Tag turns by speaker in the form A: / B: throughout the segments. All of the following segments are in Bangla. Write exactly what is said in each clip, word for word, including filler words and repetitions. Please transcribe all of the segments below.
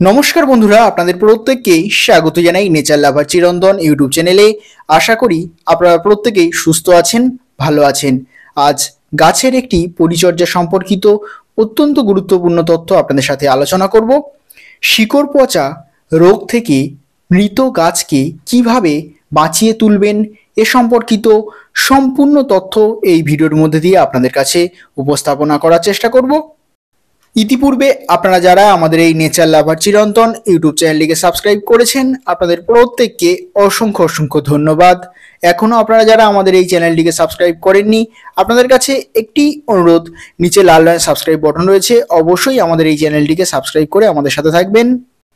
A: নমস্কার বন্ধুরা, আপনাদের প্রত্যেককেই স্বাগত জানাই নেচার লাভার চিরন্তন ইউটিউব চ্যানেলে। আশা করি আপনারা প্রত্যেকেই সুস্থ আছেন, ভালো আছেন। আজ গাছের একটি পরিচর্যা সম্পর্কিত অত্যন্ত গুরুত্বপূর্ণ তথ্য আপনাদের সাথে আলোচনা করব। শিকড় পচা রোগ থেকে মৃত গাছকে কিভাবে বাঁচিয়ে তুলবেন এ সম্পর্কিত সম্পূর্ণ তথ্য এই ভিডিওর মধ্যে দিয়ে আপনাদের কাছে উপস্থাপনা করার চেষ্টা করব। ইতিপূর্বে আপনারা যারা আমাদের এই নেচার লাভার চিরন্তন ইউটিউব চ্যানেলটিকে সাবস্ক্রাইব করেছেন, আপনাদের প্রত্যেককে অসংখ্য অসংখ্য ধন্যবাদ। এখনও আপনারা যারা আমাদের এই চ্যানেলটিকে সাবস্ক্রাইব করেননি, আপনাদের কাছে একটি অনুরোধ, নিচে লাল রঙের সাবস্ক্রাইব বাটন রয়েছে, অবশ্যই আমাদের এই চ্যানেলটিকে সাবস্ক্রাইব করে আমাদের সাথে থাকবেন।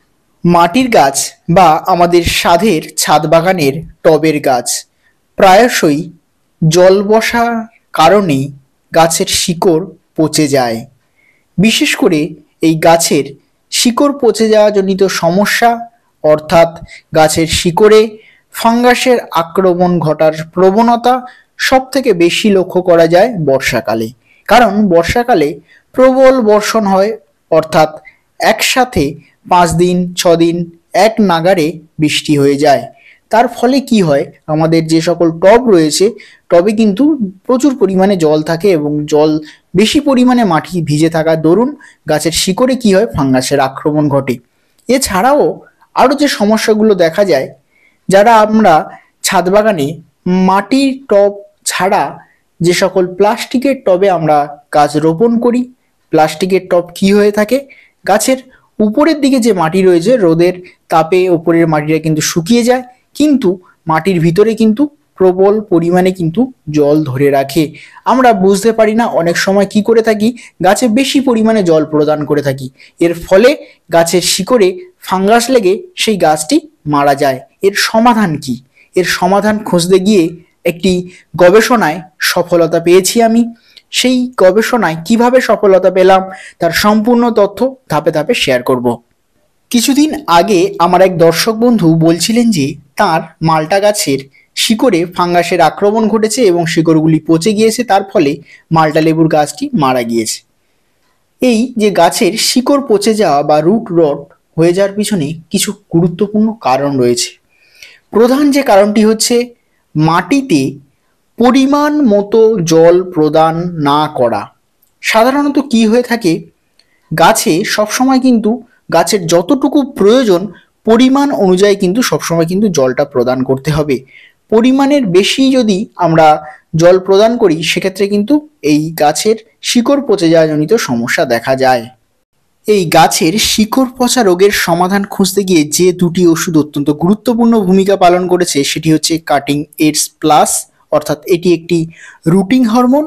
A: মাটির গাছ বা আমাদের সাধের ছাদ বাগানের টবের গাছ প্রায়শই জল বসার কারণে গাছের শিকড় পচে যায়। বিশেষ করে এই গাছের শিকড় পচে যাওয়া জনিত সমস্যা, অর্থাৎ গাছের শিকড়ে ফাঙ্গাসের আক্রমণ ঘটার প্রবণতা সব থেকে বেশি লক্ষ্য করা যায় বর্ষাকালে। কারণ বর্ষাকালে প্রবল বর্ষণ হয়, অর্থাৎ একসাথে পাঁচ দিন ছ দিন এক নাগাড়ে বৃষ্টি হয়ে যায়। তার ফলে কি হয়, আমাদের যে সকল টব রয়েছে টবে কিন্তু প্রচুর পরিমাণে জল থাকে এবং জল বেশি পরিমাণে মাটি ভিজে থাকার দরুন গাছের শিকড়ে কি হয়, ফাঙ্গাসের আক্রমণ ঘটে। এছাড়াও আরও যে সমস্যাগুলো দেখা যায়, যারা আমরা ছাদ বাগানে মাটির টব ছাড়া যে সকল প্লাস্টিকের টবে আমরা গাছ রোপণ করি, প্লাস্টিকের টব কি হয়ে থাকে, গাছের উপরের দিকে যে মাটি রয়েছে রোদের তাপে উপরের মাটিটা কিন্তু শুকিয়ে যায়, কিন্তু মাটির ভিতরে কিন্তু প্রবল পরিমাণে কিন্তু জল ধরে রাখে। আমরা বুঝতে পারি না, অনেক সময় কি করে থাকি, গাছে বেশি পরিমাণে জল প্রদান করে থাকি। এর ফলে গাছের শিকড়ে ফাঙ্গাস লেগে সেই গাছটি মারা যায়। এর সমাধান কি? এর সমাধান খুঁজতে গিয়ে একটি গবেষণায় সফলতা পেয়েছি আমি। সেই গবেষণায় কিভাবে সফলতা পেলাম তার সম্পূর্ণ তথ্য ধাপে ধাপে শেয়ার করব। কিছুদিন আগে আমার এক দর্শক বন্ধু বলছিলেন যে তার মালটা গাছের শিকড়ে ফাঙ্গাসের আক্রমণ ঘটেছে এবং শিকড়গুলি পচে গিয়েছে, তার ফলে মালটা লেবুর গাছটি মারা গিয়েছে। এই যে গাছের শিকড় পচে যাওয়া বা রুট রট হয়ে যাওয়ার পিছনে কিছু গুরুত্বপূর্ণ কারণ রয়েছে। প্রধান যে কারণটি হচ্ছে মাটিতে পরিমাণ মতো জল প্রদান না করা। সাধারণত কি হয়ে থাকে, গাছে সবসময় কিন্তু গাছের যতটুকু প্রয়োজন পরিমাণ অনুযায়ী কিন্তু সবসময় কিন্তু জলটা প্রদান করতে হবে। পরিমাণের বেশি যদি আমরা জল প্রদান করি, সেক্ষেত্রে কিন্তু এই গাছের শিকড় পচে যাওয়া জনিত সমস্যা দেখা যায়। এই গাছের শিকড় পচা রোগের সমাধান খুঁজতে গিয়ে যে দুটি ওষুধ অত্যন্ত গুরুত্বপূর্ণ ভূমিকা পালন করেছে, সেটি হচ্ছে কাটিং এডস প্লাস, অর্থাৎ এটি একটি রুটিং হরমোন,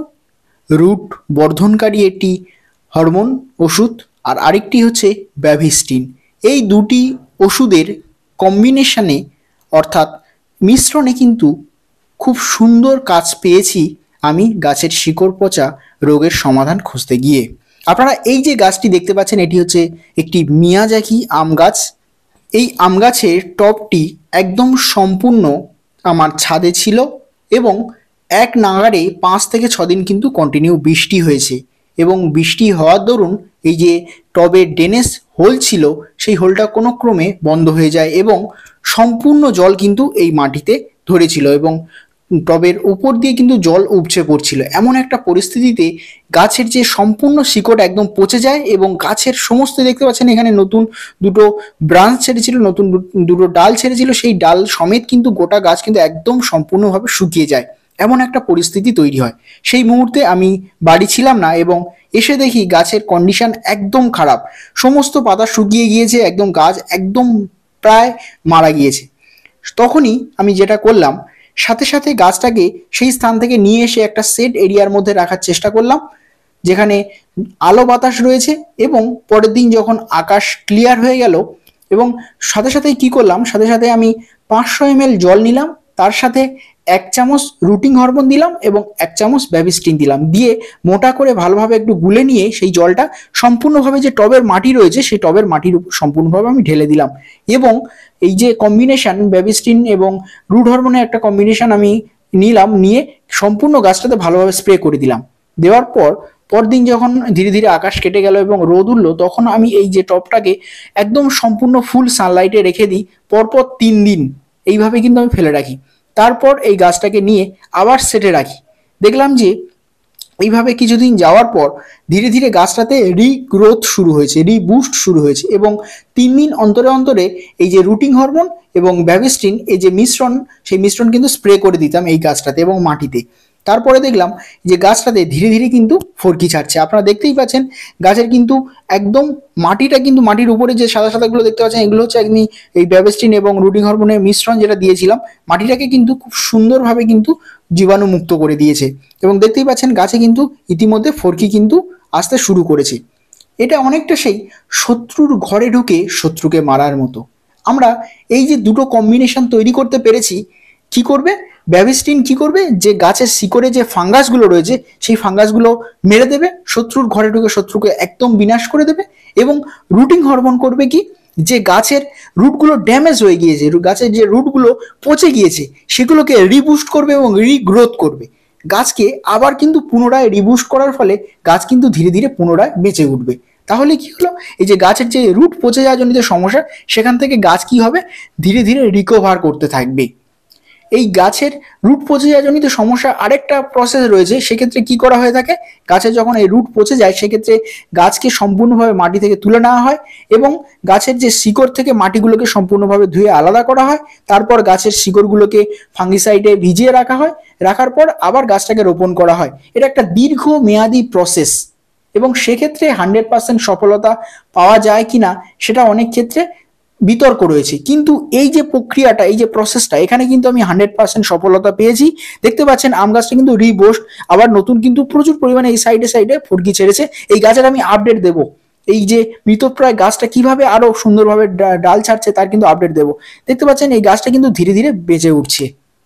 A: রুট বর্ধনকারী একটি হরমোন ওষুধ, আর আরেকটি হচ্ছে ব্যাভিস্টিন। এই দুটি ওষুধের কম্বিনেশনে অর্থাৎ মিশ্রণে কিন্তু খুব সুন্দর কাজ পেয়েছি আমি গাছের শিকড় পচা রোগের সমাধান খুঁজতে গিয়ে। আপনারা এই যে গাছটি দেখতে পাচ্ছেন, এটি হচ্ছে একটি মিয়াজাকি আম গাছ। এই আম গাছের টবটি একদম সম্পূর্ণ আমার ছাদে ছিল এবং এক নাগাড়ে পাঁচ থেকে ছ দিন কিন্তু কন্টিনিউ বৃষ্টি হয়েছে এবং বৃষ্টি হওয়ার দরুন এই যে টবের ড্রেনেজ হোল ছিল, সেই হোলটা কোনো ক্রমে বন্ধ হয়ে যায় এবং সম্পূর্ণ জল কিন্তু এই মাটিতে ধরেছিল এবং টবের উপর দিয়ে কিন্তু জল উপচে পড়ছিল। এমন একটা পরিস্থিতিতে গাছের যে সম্পূর্ণ শিকড় একদম পচে যায় এবং গাছের সমস্ত, দেখতে পাচ্ছেন এখানে নতুন দুটো ব্রাঞ্চ ছেড়েছিল, নতুন দুটো ডাল ছেড়েছিল, সেই ডাল সমেত কিন্তু গোটা গাছ কিন্তু একদম সম্পূর্ণভাবে শুকিয়ে যায়। এমন একটা পরিস্থিতি তৈরি হয়। সেই মুহূর্তে আমি বাড়ি ছিলাম না এবং এসে দেখি গাছের কন্ডিশন একদম খারাপ, সমস্ত পাতা শুকিয়ে গিয়েছে, একদম গাছ একদম প্রায় মারা গিয়েছে। তখনই আমি যেটা করলাম, সাথে সাথে গাছটাকে সেই স্থান থেকে নিয়ে এসে একটা সেট এরিয়ার মধ্যে রাখার চেষ্টা করলাম, যেখানে আলো বাতাস রয়েছে। এবং পরের দিন যখন আকাশ ক্লিয়ার হয়ে গেল এবং সাথে সাথেই কি করলাম, সাথে সাথে আমি পাঁচশো এম এল জল নিলাম, তার সাথে এক চামচ রুটিং হরমোন দিলাম এবং এক চামচ ব্যাভিস্টিন দিলাম, দিয়ে মোটা করে ভালোভাবে একটু গুলে নিয়ে সেই জলটা সম্পূর্ণভাবে যে টবের মাটি রয়েছে সেই টবের মাটির উপর সম্পূর্ণভাবে আমি ঢেলে দিলাম। এবং এই যে কম্বিনেশন ব্যাভিস্টিন এবং রুট হরমোনের একটা কম্বিনেশন আমি নিলাম, নিয়ে সম্পূর্ণ গাছটাতে ভালোভাবে স্প্রে করে দিলাম। দেওয়ার পর পরদিন যখন ধীরে ধীরে আকাশ কেটে গেল এবং রোদ উঠলো, তখন আমি এই যে টবটাকে একদম সম্পূর্ণ ফুল সানলাইটে রেখে দিই পরপর তিন দিন। এইভাবে কিন্তু আমি ফেলে রাখি। তারপর এই গাছটাকে নিয়ে আবার সেটে রাখি। দেখলাম যে এইভাবে কিছুদিন যাওয়ার পর ধীরে ধীরে গাছটাতে রিগ্রোথ শুরু হয়েছে, রিবুস্ট শুরু হয়েছে এবং তিন দিন অন্তরে অন্তরে এই যে রুটিং হরমোন এবং ব্যাভিস্টিন এই যে মিশ্রণ, সেই মিশ্রণ কিন্তু স্প্রে করে দিতাম এই গাছটাতে এবং মাটিতে। তারপরে দেখলাম যে গাছটাতে ধীরে ধীরে কিন্তু ফরকি ছাড়ছে। আপনারা দেখতেই পাচ্ছেন গাছের কিন্তু একদম মাটিটা কিন্তু মাটির উপরে যে সাদা সাদাগুলো দেখতে পাচ্ছেন এগুলো হচ্ছে একদম এই ব্যাভিস্টিন এবং রুটিং হরমোনের মিশ্রণ যেটা দিয়েছিলাম, মাটিটাকে কিন্তু খুব সুন্দরভাবে কিন্তু জীবাণুমুক্ত করে দিয়েছে এবং দেখতেই পাচ্ছেন গাছে কিন্তু ইতিমধ্যে ফরকি কিন্তু আসতে শুরু করেছে। এটা অনেকটা সেই শত্রুর ঘরে ঢুকে শত্রুকে মারার মতো। আমরা এই যে দুটো কম্বিনেশন তৈরি করতে পেরেছি, কি করবে ব্যাভিস্টিন, কি করবে যে গাছের শিকড়ে যে ফাঙ্গাসগুলো রয়েছে সেই ফাঙ্গাসগুলো মেরে দেবে, শত্রুর ঘরে ঢুকে শত্রুকে একদম বিনাশ করে দেবে। এবং রুটিং হরমোন করবে কি, যে গাছের রুটগুলো ড্যামেজ হয়ে গিয়েছে, গাছের যে রুটগুলো পচে গিয়েছে সেগুলোকে রিবুস্ট করবে এবং রিগ্রোথ করবে। গাছকে আবার কিন্তু পুনরায় রিবুস্ট করার ফলে গাছ কিন্তু ধীরে ধীরে পুনরায় বেঁচে উঠবে। তাহলে কি হলো, এই যে গাছের যে রুট পচে যাওয়া জনিত সমস্যা সেখান থেকে গাছ কি হবে, ধীরে ধীরে রিকভার করতে থাকবে। এই গাছের রুট পচে যাওয়া জনিত সমস্যা আরেকটা প্রসেস রয়েছে। সেক্ষেত্রে কি করা হয়ে থাকে, গাছের যখন এই রুট পচে যায় সেক্ষেত্রে গাছকে সম্পূর্ণভাবে মাটি থেকে তুলে নেওয়া হয় এবং গাছের যে শিকড় থেকে মাটিগুলোকে সম্পূর্ণভাবে ধুয়ে আলাদা করা হয়। তারপর গাছের শিকড়গুলোকে ফাঙ্গিসাইডে ভিজিয়ে রাখা হয়, রাখার পর আবার গাছটাকে রোপণ করা হয়। এটা একটা দীর্ঘ মেয়াদী প্রসেস এবং সেক্ষেত্রে হান্ড্রেড পার্সেন্ট সফলতা পাওয়া যায় কিনা সেটা অনেক ক্ষেত্রে বিতর্ক রয়েছে। কিন্তু এই যে প্রক্রিয়াটা, এই যে প্রসেসটা, এখানে কিন্তু আমি হান্ড্রেড পার্সেন্ট সফলতা পেয়েছি। দেখতে পাচ্ছেন আম গাছটা কিন্তু রিবোস্ট, আবার নতুন কিন্তু প্রচুর পরিমাণে এই সাইডে সাইডে ফটকি ছেড়েছে। এই গাছের আমি আপডেট দেব, এই যে মৃতপ্রায় গাছটা কিভাবে আরো সুন্দরভাবে ডাল ছাড়ছে তার কিন্তু আপডেট দেব। দেখতে পাচ্ছেন এই গাছটা কিন্তু ধীরে ধীরে বেঁচে উঠছে।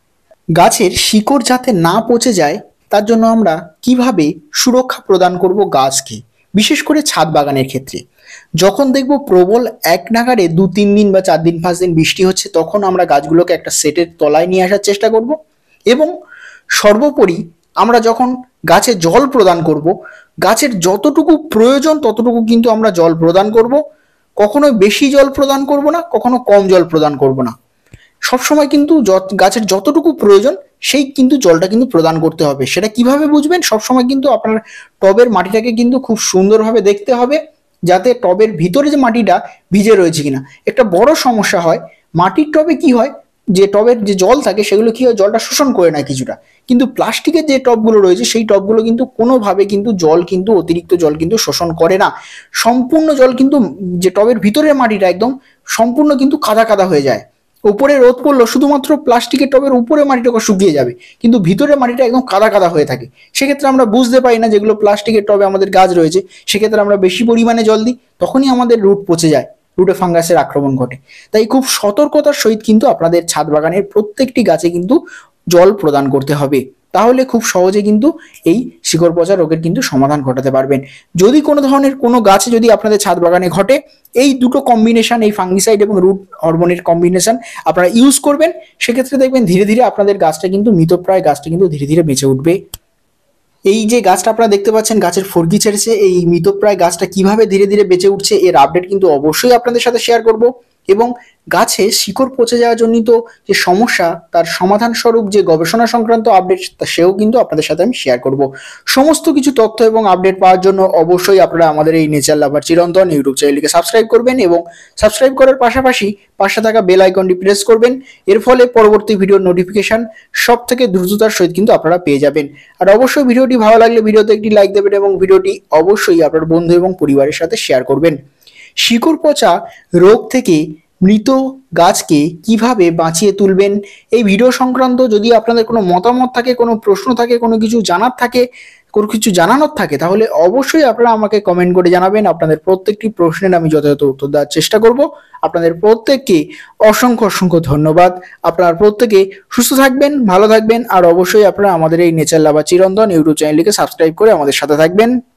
A: গাছের শিকড় যাতে না পচে যায় তার জন্য আমরা কিভাবে সুরক্ষা প্রদান করব গাছকে, বিশেষ করে ছাদ বাগানের ক্ষেত্রে। যখন দেখব প্রবল এক নাগাড়ে দু তিন দিন বা চার দিন পাঁচ দিন বৃষ্টি হচ্ছে, তখন আমরা গাছগুলোকে একটা সেটের তলায় নিয়ে আসার চেষ্টা করব এবং সর্বোপরি আমরা যখন গাছে জল প্রদান করব, গাছের যতটুকু প্রয়োজন ততটুকু কিন্তু আমরা জল প্রদান করব। কখনো বেশি জল প্রদান করব না, কখনো কম জল প্রদান করব না। সবসময় কিন্তু গাছের যতটুকু প্রয়োজন সেই কিন্তু জলটা কিন্তু প্রদান করতে হবে। সেটা কিভাবে বুঝবেন, সবসময় কিন্তু আপনার টবের মাটিটাকে কিন্তু খুব সুন্দরভাবে দেখতে হবে যাতে টবের ভিতরে যে মাটিটা ভিজে রয়েছে কিনা। একটা বড় সমস্যা হয় মাটির টবে, কি হয় যে টবের যে জল থাকে সেগুলো কি হয়, জলটা শোষণ করে নেয় কিছুটা, কিন্তু প্লাস্টিকের যে টবগুলো রয়েছে সেই টবগুলো কিন্তু কোনোভাবে কিন্তু জল কিন্তু অতিরিক্ত জল কিন্তু শোষণ করে না। সম্পূর্ণ জল কিন্তু যে টবের ভিতরের মাটিটা একদম সম্পূর্ণ কিন্তু কাদা কাদা হয়ে যায়। উপরে রোদ পড়লো শুধুমাত্র প্লাস্টিকের টবের উপরে মাটিটা শুকিয়ে যাবে, কিন্তু ভিতরের মাটিটা একদম কাদা কাদা হয়ে থাকে। সেক্ষেত্রে আমরা বুঝতে পারি না যেগুলো প্লাস্টিকের টবে আমাদের গাছ রয়েছে, সেক্ষেত্রে আমরা বেশি পরিমাণে জল দিই, তখনই আমাদের রুট পচে যায়, রুটে ফাঙ্গাসের আক্রমণ ঘটে। তাই খুব সতর্কতার সহিত কিন্তু আপনাদের ছাদ বাগানের প্রত্যেকটি গাছে কিন্তু জল প্রদান করতে হবে, তাহলে খুব সহজে কিন্তু এই শিকড় পচা রোগের কিন্তু সমাধান ঘটাতে পারবেন। যদি কোনো ধরনের কোনো গাছে যদি আপনাদের ছাদ বাগানে ঘটে, এই দুটো কম্বিনেশন, এই ফাঙ্গিসাইড এবং রুট হরমোনের কম্বিনেশন আপনারা ইউজ করবেন, সেক্ষেত্রে দেখবেন ধীরে ধীরে আপনাদের গাছটা কিন্তু মৃতপ্রায় গাছটা কিন্তু ধীরে ধীরে বেঁচে উঠবে। এই যে গাছটা আপনারা দেখতে পাচ্ছেন গাছের ফরকি ছেড়েছে, এই মৃতপ্রায় গাছটা কিভাবে ধীরে ধীরে বেঁচে উঠছে এর আপডেট কিন্তু অবশ্যই আপনাদের সাথে শেয়ার করব। এবং গাছে শিকড় পচে যাওয়ার জনিত যে সমস্যা তার সমাধান স্বরূপ যে গবেষণা সংক্রান্ত আপডেট সেও কিন্তু আপনাদের সাথে আমি শেয়ার করব। সমস্ত কিছু তথ্য এবং আপডেট পাওয়ার জন্য অবশ্যই আপনারা আমাদের এই নেচার লাভার চিরন্তন ইউটিউব চ্যানেলকে সাবস্ক্রাইব করবেন এবং সাবস্ক্রাইব করার পাশাপাশি পাশে থাকা বেল আইকনটি প্রেস করবেন। এর ফলে পরবর্তী ভিডিওর নোটিফিকেশন সব থেকে দ্রুততার সহিত কিন্তু আপনারা পেয়ে যাবেন। আর অবশ্যই ভিডিওটি ভালো লাগলে ভিডিওতে একটি লাইক দেবেন এবং ভিডিওটি অবশ্যই আপনার বন্ধু এবং পরিবারের সাথে শেয়ার করবেন। শিকড় পচা রোগ থেকে মৃত গাছকে কিভাবে বাঁচিয়ে তুলবেন, এই ভিডিও সংক্রান্ত যদি আপনাদের কোনো মতামত থাকে, কোনো প্রশ্ন থাকে, কোনো কিছু জানার থাকে, কোনো কিছু জানানোর থাকে, তাহলে অবশ্যই আপনারা আমাকে কমেন্ট করে জানাবেন। আপনাদের প্রত্যেকটি প্রশ্নের আমি যথাযথ উত্তর দেওয়ার চেষ্টা করব। আপনাদের প্রত্যেককে অসংখ্য অসংখ্য ধন্যবাদ। আপনারা প্রত্যেকে সুস্থ থাকবেন, ভালো থাকবেন, আর অবশ্যই আপনারা আমাদের এই নেচার লাভার চিরন্তন ইউটিউব চ্যানেলটিকে সাবস্ক্রাইব করে আমাদের সাথে থাকবেন।